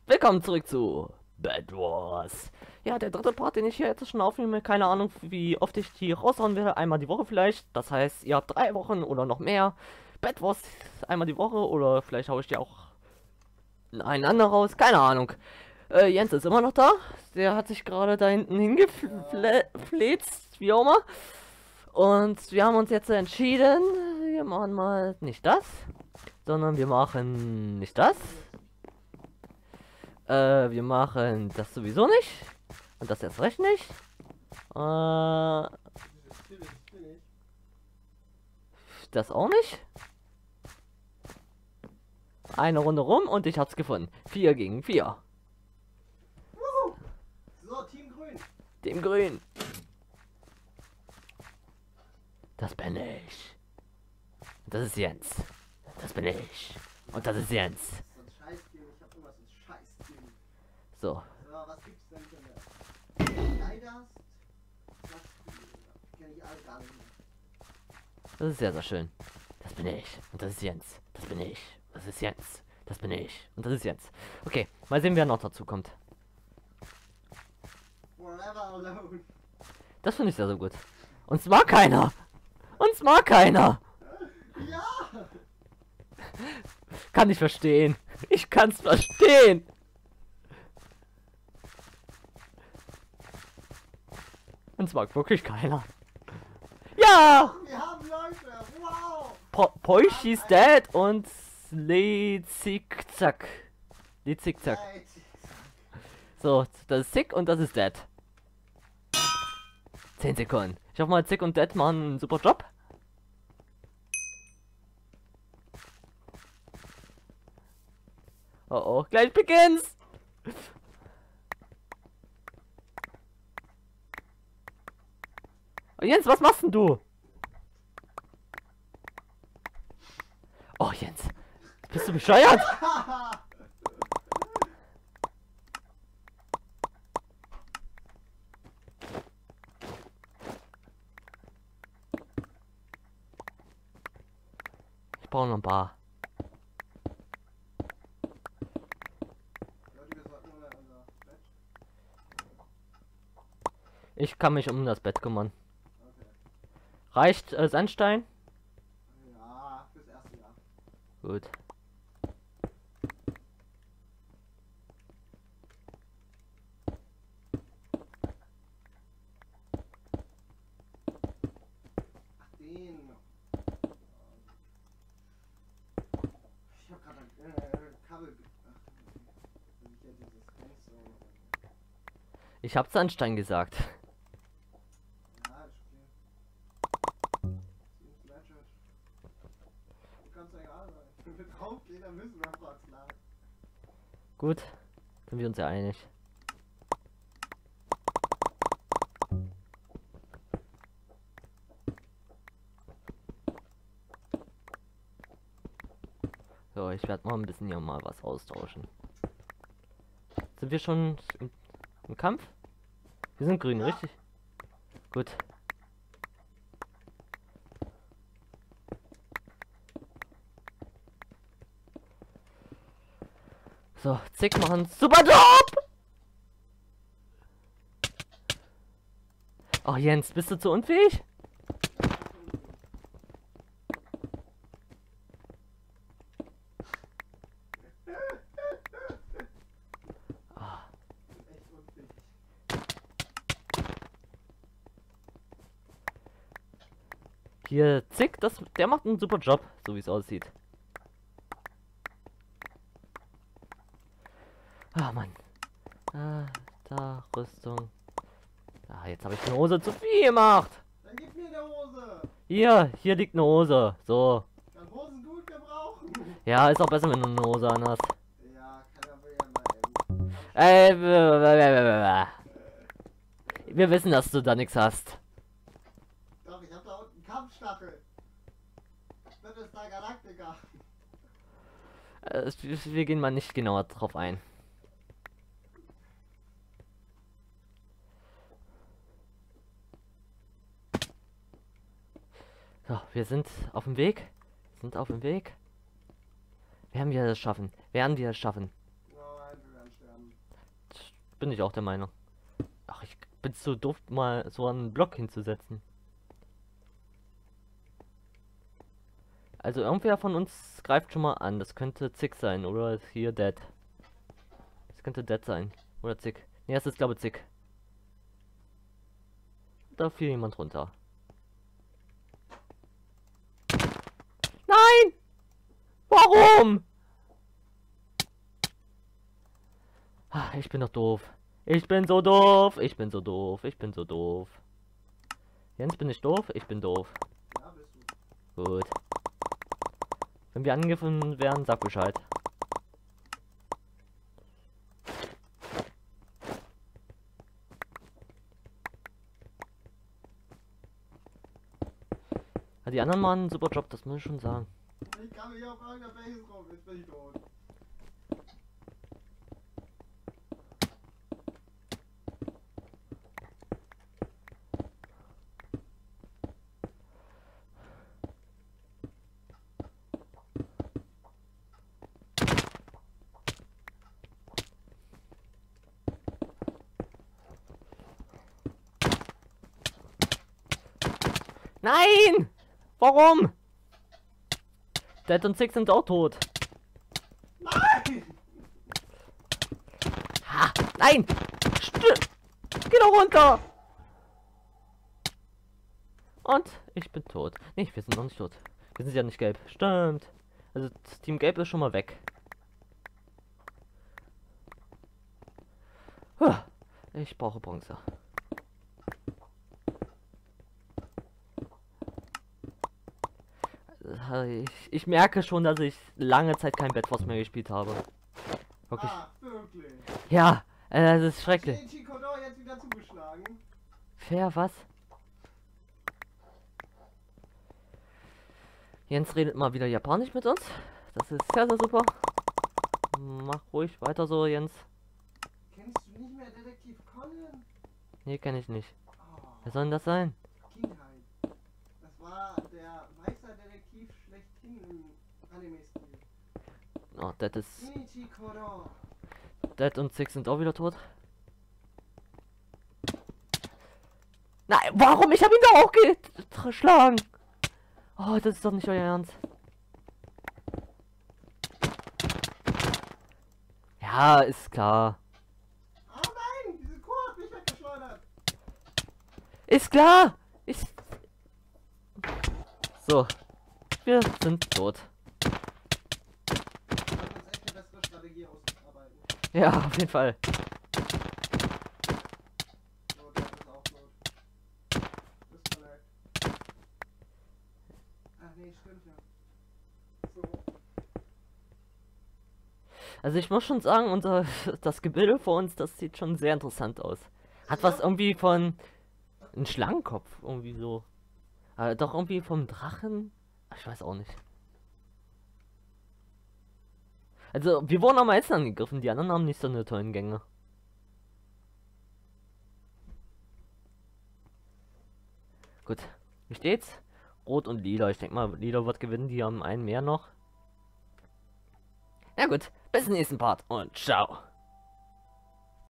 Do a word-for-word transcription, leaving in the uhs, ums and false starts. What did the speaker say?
Willkommen zurück zu Bed Wars. Ja, der dritte Part, den ich hier jetzt schon aufnehme. Keine Ahnung, wie oft ich die raushauen werde. Einmal die Woche vielleicht. Das heißt, ihr habt drei Wochen oder noch mehr. Bed Wars einmal die Woche oder vielleicht haue ich die auch einander raus. Keine Ahnung. Äh, Jens ist immer noch da. Der hat sich gerade da hinten hingefläzt, wie auch immer. Und wir haben uns jetzt entschieden, wir machen mal nicht das, sondern wir machen nicht das. Äh, wir machen das sowieso nicht. Und das erst recht nicht. Äh, das auch nicht. Eine Runde rum und ich hab's gefunden. Vier gegen vier. So, Team Grün. Team Grün. Das bin ich. Und das ist Jens. Das bin ich. Und das ist Jens. Das ist so ein Scheiß-Team. Ich hab immer so ein Scheiß-Team. So. So, was gibt's denn für eine Leidast? Was kenn ich alle gar nicht mehr. Das ist sehr, sehr schön. Das bin ich. Und das ist Jens. Das bin ich. Das ist Jens. Das bin ich. Und das ist Jens. Okay, mal sehen, wer noch dazu kommt. Forever alone. Das finde ich sehr, sehr gut. Uns mag keiner. Uns mag keiner. Ja! Kann ich verstehen. Ich kann's verstehen. Uns mag wirklich keiner. Ja! Wir haben Leute! Wow! Po Poishi ist dead und Le Zickzack. Le Zickzack. Ey, So, das ist Zick und das ist Dead. zehn Sekunden. Ich hoffe mal, Zick und Dead machen einen super Job. Oh oh, gleich beginnt's! Oh Jens, was machst denn du? Oh Jens, bist du bescheuert? Ich brauche noch ein paar. Leute, wir sollten nur mal unser Bett. Ich kann mich um das Bett kümmern. Okay. Reicht äh, Sandstein? Ja, fürs erste Jahr. Gut. Ach, den. Ich hab gerade ein äh, Kabel. Ach, ich ja dieses Fenster. Ich hab Sandstein gesagt. Ja, ist okay. Seems legit. Du kannst ja egal sein. Wenn wir draufgehen, dann müssen wir fast lang. Gut. Sind wir uns ja einig. So, ich werde mal ein bisschen hier mal was austauschen. Sind wir schon im, im Kampf? Wir sind grün, Ja. richtig? Gut. So, Zick machen super Job! Oh Jens, bist du zu unfähig? Echt unfähig. Hier, Zick, das, der macht einen super Job, so wie es aussieht. Ah, Mann. Ah, da, Rüstung. Ah, jetzt habe ich eine Hose zu viel gemacht. Dann gib mir eine Hose. Hier, hier liegt eine Hose. So. Kann Hosen gut gebrauchen. Ja, ist auch besser, wenn du eine Hose anhast. Ja, kann aber ja mal eben. Äh, w- w- w- w- wir wissen, dass du da nichts hast. Doch, ich hab da unten Kampfstachel. Battlestar Galactica. Äh, wir wir gehen mal nicht genauer drauf ein. So, wir sind auf dem Weg. Sind auf dem Weg. Werden wir das schaffen? Werden wir es schaffen? Nein, wir werden bin ich auch der Meinung. Ach, ich bin zu doof, mal so einen Block hinzusetzen. Also irgendwer von uns greift schon mal an. Das könnte Zick sein oder hier Dead. Das könnte Dead sein. Oder Zick. Ne, das ist glaube ich Zick. Da fiel jemand runter. Nein! Warum? Ah, ich bin doch doof. Ich bin so doof. Ich bin so doof. Ich bin so doof. Jens, bin ich doof? Ich bin doof. Ja, bist du. Gut. Wenn wir angegriffen werden, sag Bescheid. Ja, die anderen machen einen super Job, das muss ich schon sagen. Ich kann mich auf irgendeiner Base rum, jetzt bin ich tot. Nein! Warum? Dead und Six sind auch tot. Nein! Ha! Nein! Stö Geh doch runter! Und ich bin tot. Nee, wir sind noch nicht tot. Wir sind ja nicht gelb. Stimmt. Also das Team Gelb ist schon mal weg. Huh. Ich brauche Bronze. Ich, ich merke schon, dass ich lange Zeit kein Bed Wars mehr gespielt habe. Wirklich. Ah, wirklich. Ja, äh, das ist schrecklich. Den Chikodor jetzt wieder zugeschlagen. Fair, was? Jens redet mal wieder Japanisch mit uns. Das ist sehr, sehr super. Mach ruhig weiter so, Jens. Kennst du nicht mehr Detektiv Conan? Nee, kenne ich nicht. Oh, Wer soll denn das sein? Kindheit. Das war der Meisterdetektiv schlechthin im Anime-Stil. Oh, Dead ist. Shinichi Kodo. Dead und Six sind auch wieder tot. Nein, warum? Ich habe ihn doch auch geschlagen. Oh, das ist doch nicht euer Ernst. Ja, ist klar. Oh nein, diese Kuh hat mich weggeschleudert. Ist klar. Ist. So. Wir sind tot. Wir sollten uns echt eine bessere Strategie ausarbeiten. Ja, auf jeden Fall. So, der ist auch tot. Disconnect. Ach nee, stimmt ja. So. Also ich muss schon sagen, unser das Gebilde vor uns, das sieht schon sehr interessant aus. Hat was irgendwie von ein Schlangenkopf irgendwie so. Aber doch irgendwie vom Drachen. Ich weiß auch nicht. Also wir wurden am meisten angegriffen, die anderen haben nicht so eine tollen Gänge. Gut, wie steht's? Rot und Lila. Ich denke mal, Lila wird gewinnen, die haben einen mehr noch. Na gut, bis zum nächsten Part und ciao.